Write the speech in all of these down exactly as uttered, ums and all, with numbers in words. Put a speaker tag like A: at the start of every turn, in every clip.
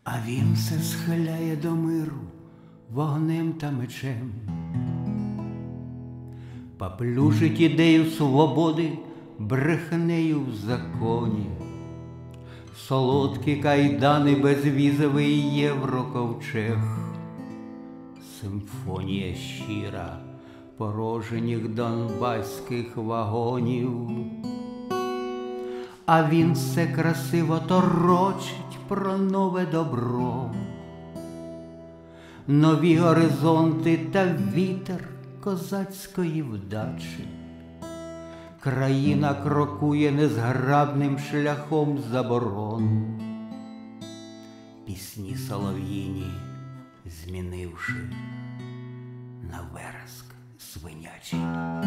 A: А він все схиляє до миру вогнем та мечем, поплюжить ідею свободи брехнею в законі, солодкі кайдани, безвізовий євроковчег, симфонія щира порожніх донбаських вагонів. А він все красиво торочить про нове добро, нові горизонти та вітер козацької вдачі. Країна крокує незграбним шляхом заборон, пісні солов'їні змінивши на вереск свинячий.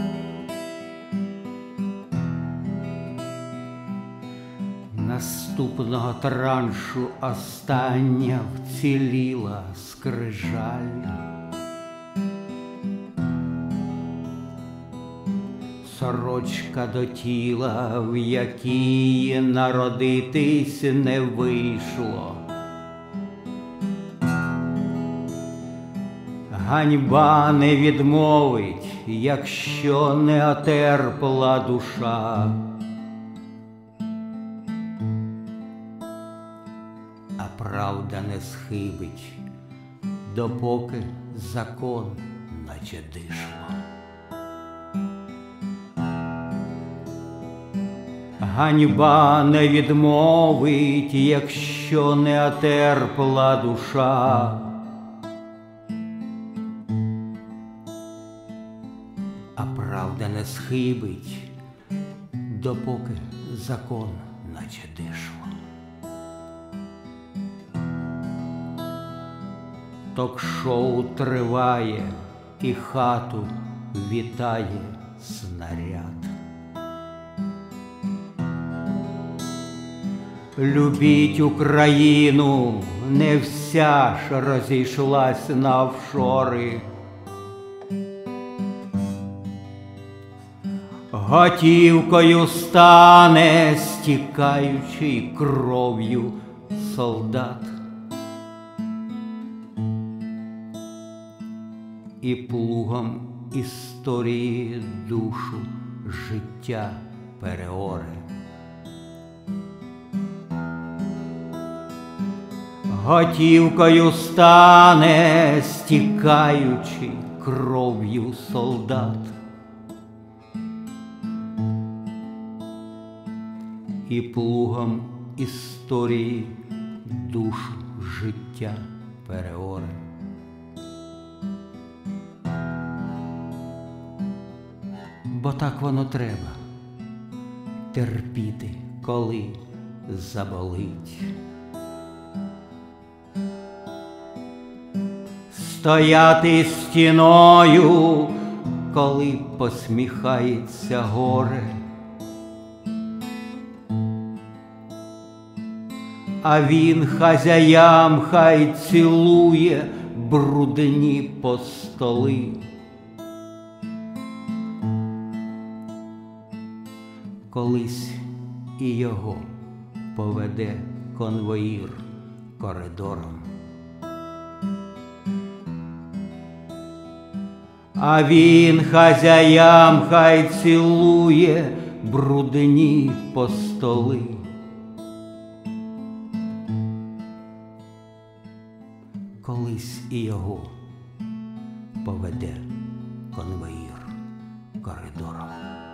A: Наступного траншу остання вціліла скрижаль. Сорочка до тіла, в якій народитись не вийшло. Ганьба не відмовить, якщо не отерпла душа. А правда не схибить, допоки закон наче дишло. Ганьба не відмовить, якщо не отерпла душа. А правда не схибить, допоки закон наче дишло. Ток-шоу триває і хату вітає снаряд. Любіть Україну, не вся ж розійшлась на офшори. Готівкою стане стікаючий кров'ю солдат. І плугом історії душу життя переоре. Готівкою стане стікаючий кров'ю солдат. І плугом історії душу життя переоре. Бо так воно треба терпіти, коли заболить. Стояти стіною, коли посміхається горе. А він хазяям хай цілує брудні постоли. Колись і його поведе конвоїр коридором. А він хазяям хай цілує брудні постоли. Колись і його поведе конвоїр коридором.